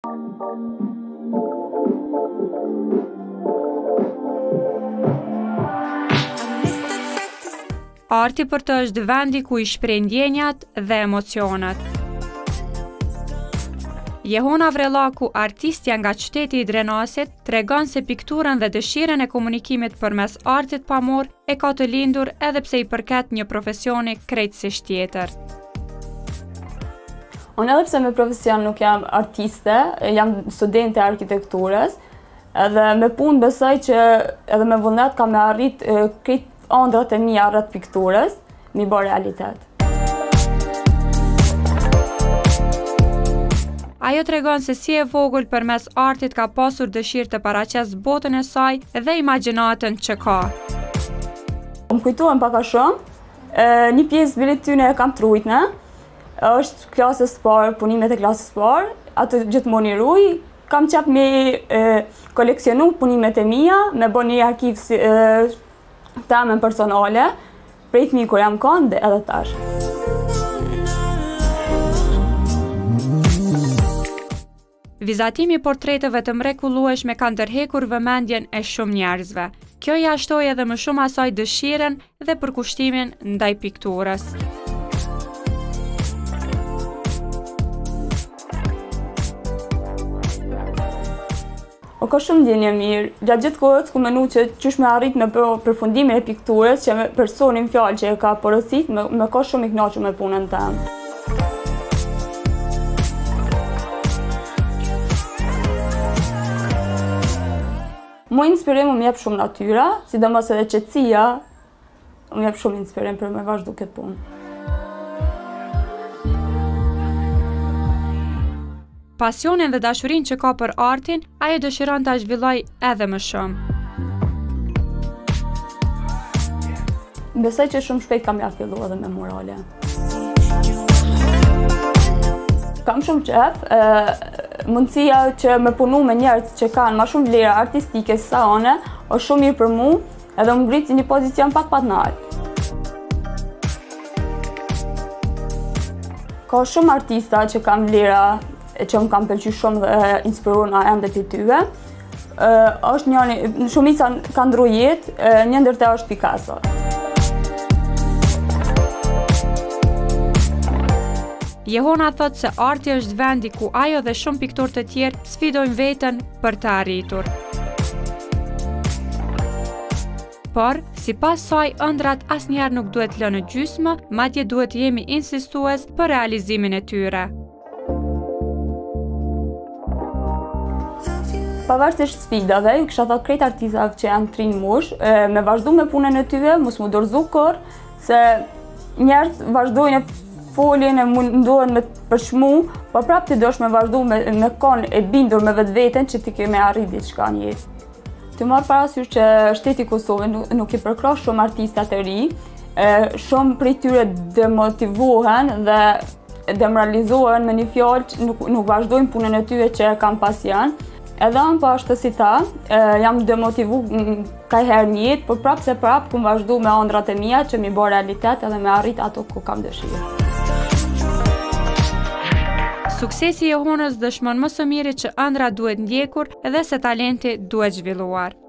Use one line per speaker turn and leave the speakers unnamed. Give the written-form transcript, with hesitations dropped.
Arti për të është vendi ku i shpreh ndjenjat dhe emocionet. Jehona Vrellaku, artistja nga qyteti i Drenasit, tregon se pikturën dhe dëshirën e komunikimit përmes artit pamor e ka të lindur edhe pse i përket një profesioni krejtësisht tjetër.
Unë edhe pse me profesion nuk jam artiste, jam studente e arkitekturës, edhe me punë besoj që edhe me vullnet kam me arrit krejt ëndrat e mia rreth pikturës, mi bë realitet.
Ajo tregon se si e vogël përmes artit ka pasur dëshirë të paraqes botën e saj dhe imagjinatën që ka.
Më kujtohen pak a shumë, një pjesë bilet tyne e kam trujtne, është klasës parë, punimet e klasës parë, atë gjithmonë i ruaj, kam qef me koleksionu punimet e mia, me bë një arkiv temen personale, prej fëmijë kur jam kanë dhe edhe tash.
Vizatimi i portreteve të mrekullueshme ka ndërhekur vëmendjen e shumë njerëzve. Kjo ja shtoi edhe më shumë asaj dëshirën dhe përkushtimin ndaj pikturës.
O ka shumë ndjenje mirë, gjatë gjithë kohës ku menu që qysh me arrit me përfundimin e pikturës, që me personin fjalë që e ka porosit, me ka shumë i kënaqur me punën temë. Mu inspirim më jep shumë natyra, sidomos edhe qetësia, më jep shumë inspirim për me vazhdu këtë punë.
Pasionin dhe dashurinë që ka për artin, ajo dëshiron ta zhvilloj edhe më shumë.
Besoj që shumë shpejt kam ja fillu edhe me murale. Kam shumë qef, mundësia që me punu me njerëz që kanë ma shumë vlera artistike se sa one, është shumë mirë për mu, edhe më ngrit një pozicion pak të lartë. Ka shumë artista që kanë vlera, që më kanë pëlqyer shumë dhe inspiruar nga ende për tyve. Është njëri, shumica kanë ndru jetë, një ndër te është Picasso.
Jehona thot se arti është vendi ku ajo dhe shumë pikturë të tjerë sfidojnë veten për të arritur. Por, sipas saj, ëndrat asnjëherë nuk duhet lënë gjysmë, madje duhet jemi insistues për realizimin e tyre.
Pavarësisht sfidave, ju kisha thënë krejt artistave që janë 3 mush, me vazhdu me punën e tyre, mos mu dorëzu kurrë, se njerëz vazhdojnë foljen e mundohen me të përshmu, po prapë ti dosh me vazhdu me konë e bindur me vetveten që ti ke me arrit diçka në jetë. Të marr parasysh që shteti i Kosovës nuk i përkrah shumë artistat e ri, shumë prej tyre demotivohen dhe demoralizohen me një fjalë, nuk vazhdojnë punën e tyre që kanë pasion. Edhe unë po ashtu si ta, jam demotivu kajherë një jetë, por prapë se prapë ku vazhdu me ëndrat e mia që mi bë realitet edhe me arrit ato ku kam dëshirë.
Suksesi i Jehonës dëshmon më së miri që ëndra duhet ndjekur edhe se talenti duhet zhvilluar.